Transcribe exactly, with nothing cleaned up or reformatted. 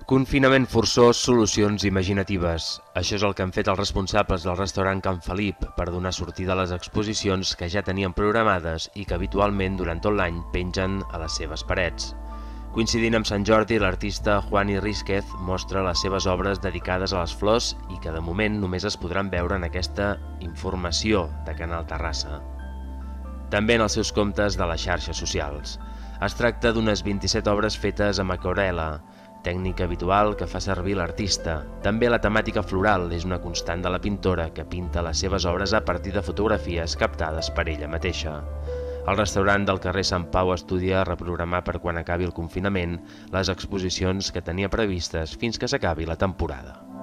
Confinament forçós, solucions imaginatives. Això és el que han fet els responsables del restaurant Can Felip per donar sortida a les exposicions que ja tenien programades i que habitualment durant tot l'any pengen a les seves parets. Coincidint amb Sant Jordi, l'artista Juani Rísquez mostra les seves obres dedicades a les flors i que de moment només es podran veure en aquesta informació de Canal Terrassa. També en els seus comptes de les xarxes socials. Es tracta d'unes vint-i-set obres fetes amb aquarel·la, tècnica habitual que fa servir l'artista. També la temàtica floral és una constant de la pintora que pinta les seves obres a partir de fotografies captades per ella mateixa. El restaurant del carrer Sant Pau estudia reprogramar per quan acabi el confinament les exposicions que tenia previstes fins que s'acabi la temporada.